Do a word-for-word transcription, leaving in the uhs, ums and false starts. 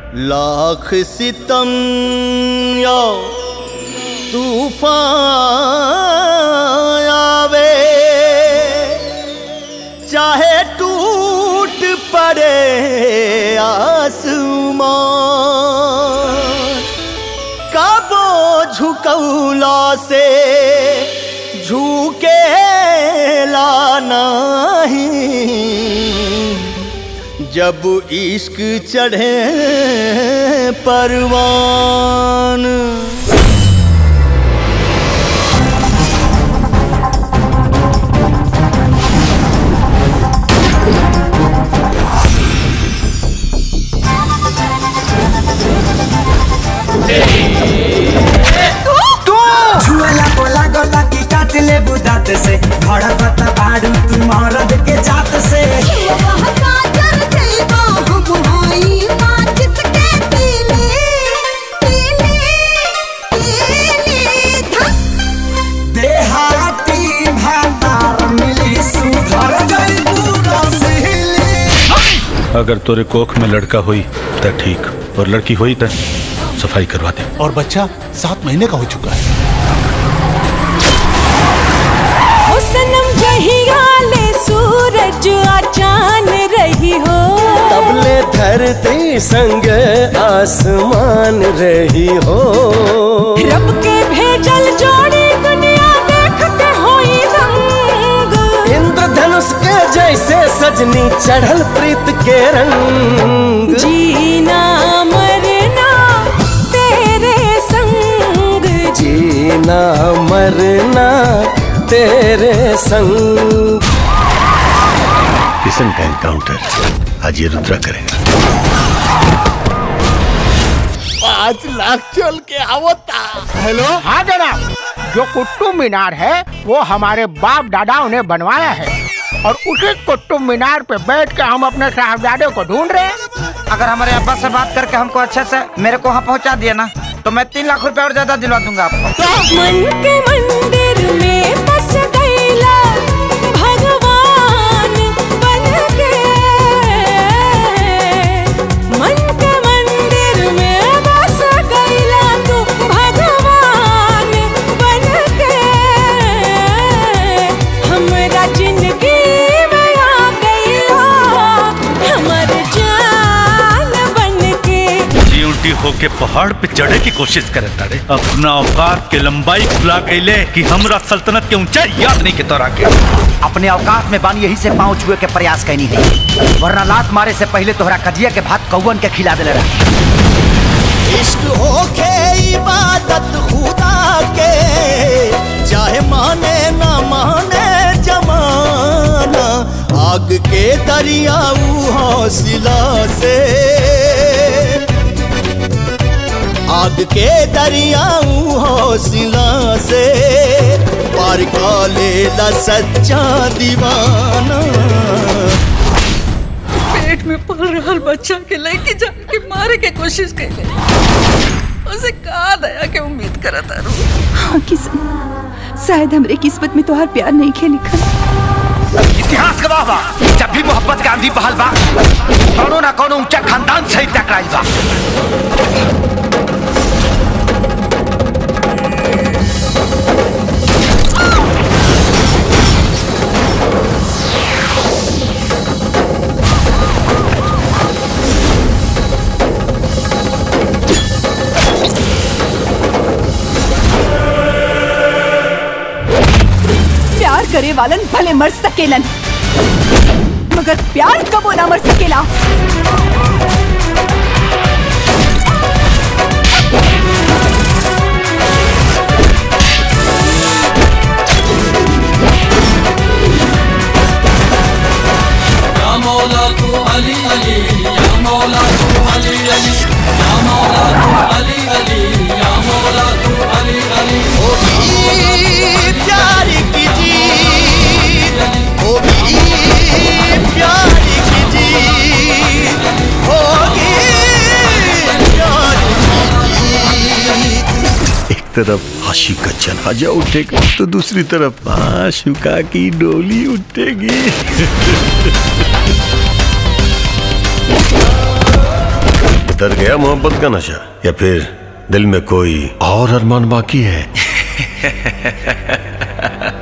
लाख सितम या तूफान आवे, चाहे टूट पड़े आसमान, कबो झुकौला से झुकेला नहीं, जब इश्क चढ़े परवान। छुएला बोला गोला की काट ले बुदात से, भड़कत बाड़ू तू मरद के जात से। देहाती भातार मिली सुधर गई पूरा सहेली। अगर तोरे कोख में लड़का हुई तो ठीक, और लड़की हुई तो सफाई करवा दे। और बच्चा सात महीने का हो चुका है। ओ सनम जहिया ले सूरज आचान रही हो, तबले धरती संग आसमान रही हो। रब के भेजल जोड़ी दुनिया देखते होई रंग, इंद्रधनुष के जैसे सजनी चढ़ल प्रीत के रंग। जीना मरना तेरे संग, जीना मरना तेरे संग। किशन का एनकाउंटर आज ये रुद्रा करेगा। पाँच लाख चल के आवता। हेलो, हाँ जनाब, जो कुतुब मीनार है वो हमारे बाप दादाओं ने बनवाया है, और उसी कुतुब मीनार पे बैठ के हम अपने साहबजादे को ढूंढ रहे हैं। अगर हमारे अब्बा से बात करके हमको अच्छे से मेरे को वहाँ पहुँचा दिया ना, तो मैं तीन लाख रुपए और ज्यादा दिलवा दूंगा आपको। मन के मंदिर में बस गईला भगवान बन के, मन के मंदिर में बस गईला तू भगवान बन के, हमरा जिंदगी में आ गईला हमर जान बन के। ऊंटी होके पहाड़ पे चढ़े की कोशिश करे तारे, अपना औकात के लंबाई खुला गईले कि हमरा सल्तनत के ऊंचाई याद नहीं के तोरा के। अपने औकात में बानी यही से पाँव छुए के प्रयास करनी है, वरना लात मारे से पहले तोहरा कजिया के भात कौवन के खिला देले रहा। इश्क होके इबादत खुदा के, चाहे माने ना माने जमाना। आग के दरियाऊ हौसला से, आग के दरियाऊ हौसला से, पार का लेला सच्चा दीवाना। पेट में पल रहा बच्चा के लेके जाके मारे के कोशिश कैले, उसे कहा दया के उम्मीद करता रू। हाँ किस्मत, शायद हमरे किस्मत में तोहार प्यार नहीं खे लिखल। इतिहास गवाह बा, जब भी मोहब्बत का आंधी बहल बा, कोनो ना कोनो ऊंचा खानदान से ही टकराई बा। प्यार करे वालन भले मर सकेलन, मगर प्यार कबो ना मर सकेला। या मौला तू अली अली, या मौला तू अली अली, या मौला तू अली अली, या मौला तू अली अली। प्यार की जीत, ओ भी प्यार की जीत होगी, प्यार की जीत। एक तरफ आशी का जनाजा उठेगा तो दूसरी तरफ आशुका की डोली उठेगी। उतर गया मोहब्बत का नशा या फिर दिल में कोई और अरमान बाकी है?